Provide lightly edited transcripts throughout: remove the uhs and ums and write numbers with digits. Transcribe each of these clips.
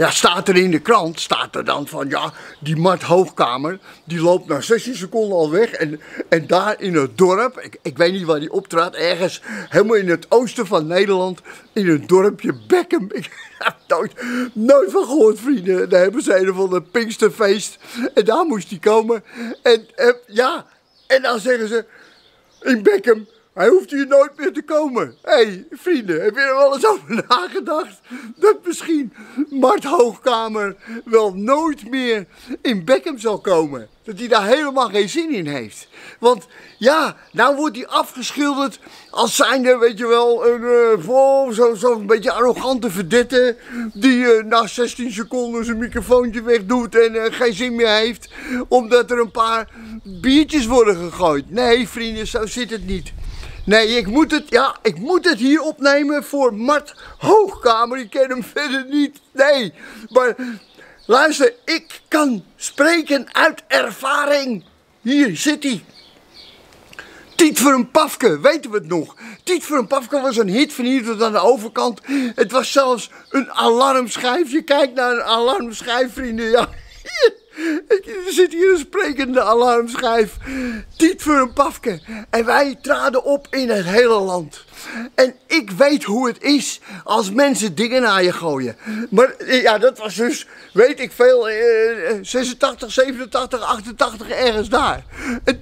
Ja, staat er in de krant, staat er dan van, ja, die Mart Hoogkamer, die loopt na 16 seconden al weg. En daar in het dorp, ik weet niet waar die optraadt, ergens helemaal in het oosten van Nederland, in het dorpje Beckum. Ik heb nooit van gehoord, vrienden. Daar hebben ze een of ander Pinksterfeest. En daar moest hij komen. Ja, en dan zeggen ze, in Beckum, hij hoeft hier nooit meer te komen. Hé, vrienden, heb je er wel eens over nagedacht? Dat misschien Mart Hoogkamer wel nooit meer in Beckum zal komen. Dat hij daar helemaal geen zin in heeft. Want ja, nou wordt hij afgeschilderd als zijnde, weet je wel, zo'n beetje arrogante verdette die na 16 seconden zijn microfoontje wegdoet en geen zin meer heeft, omdat er een paar biertjes worden gegooid. Nee, vrienden, zo zit het niet. Nee, ik moet het hier opnemen voor Mart Hoogkamer. Ik ken hem verder niet. Nee, maar luister, ik kan spreken uit ervaring. Hier zit hij. Tiet voor een Pafke, weten we het nog? Tiet voor een Pafke was een hit van hier tot aan de overkant. Het was zelfs een alarmschijf. Je kijkt naar een alarmschijf, vrienden. Ja, er zit hier een sprekende alarmschijf. Tiet voor een Pafke. En wij traden op in het hele land. En ik weet hoe het is als mensen dingen naar je gooien. Maar ja, dat was dus, weet ik veel, 86, 87, 88, ergens daar. En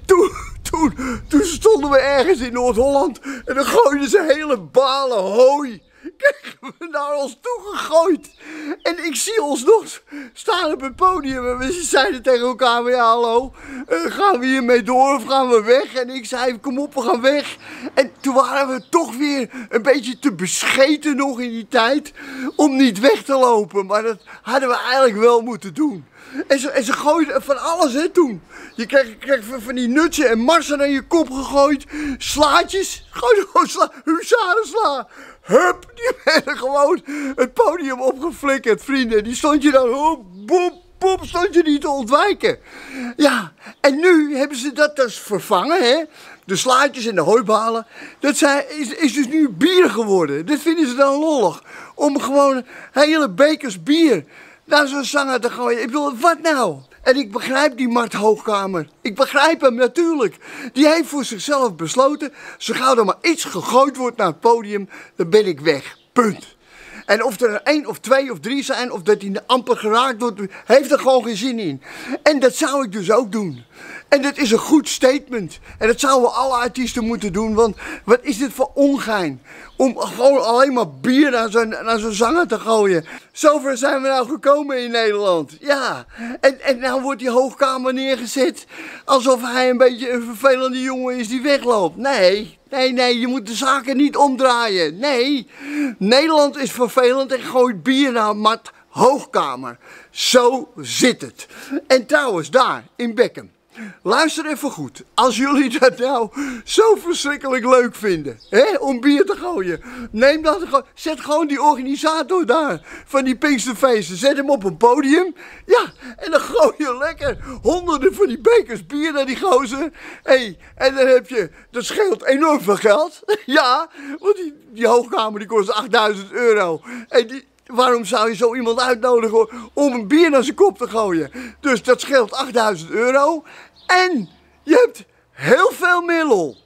toen stonden we ergens in Noord-Holland en dan gooiden ze hele balen hooi. Kregen we naar ons toe gegooid. En ik zie ons nog staan op het podium. En we zeiden tegen elkaar, ja hallo, gaan we hiermee door of gaan we weg? En ik zei, kom op, we gaan weg. En toen waren we toch weer een beetje te bescheten nog in die tijd om niet weg te lopen. Maar dat hadden we eigenlijk wel moeten doen. En ze gooiden van alles, hè, toen. Je kreeg van die nutsen en marsen naar je kop gegooid. Slaatjes. Gewoon huzarensla. Hup, die werden gewoon het podium opgeflikkerd, vrienden. Die stond je dan, boep, stond je niet te ontwijken. Ja, en nu hebben ze dat dus vervangen, hè. De slaatjes en de hooibalen, dat is dus nu bier geworden. Dat vinden ze dan lollig. Om gewoon hele bekers bier naar zo'n zanger te gooien. Ik bedoel, wat nou? En ik begrijp die Mart Hoogkamer. Ik begrijp hem natuurlijk. Die heeft voor zichzelf besloten, zo gauw er maar iets gegooid wordt naar het podium, dan ben ik weg. Punt. En of er 1 of 2 of 3 zijn, of dat hij amper geraakt wordt, heeft er gewoon geen zin in. En dat zou ik dus ook doen. En dat is een goed statement. En dat zouden alle artiesten moeten doen, want wat is dit voor ongein? Om gewoon alleen maar bier naar zo'n zanger te gooien. Zover zijn we nou gekomen in Nederland. Ja, en nou wordt die Hoogkamer neergezet alsof hij een beetje een vervelende jongen is die wegloopt. Nee, je moet de zaken niet omdraaien. Nee, Nederland is vervelend en gooit bier naar Mart Hoogkamer. Zo zit het. En trouwens, daar, in Beckum. Luister even goed, als jullie dat nou zo verschrikkelijk leuk vinden, hè, om bier te gooien, zet gewoon die organisator daar van die Pinksterfeesten, zet hem op een podium, ja, en dan gooi je lekker honderden van die bekers bier naar die gozer, hey, en dan dat scheelt enorm veel geld, ja, want die Hoogkamer die kost 8000 euro, en waarom zou je zo iemand uitnodigen om een bier naar zijn kop te gooien? Dus dat scheelt 8000 euro. En je hebt heel veel meer lol.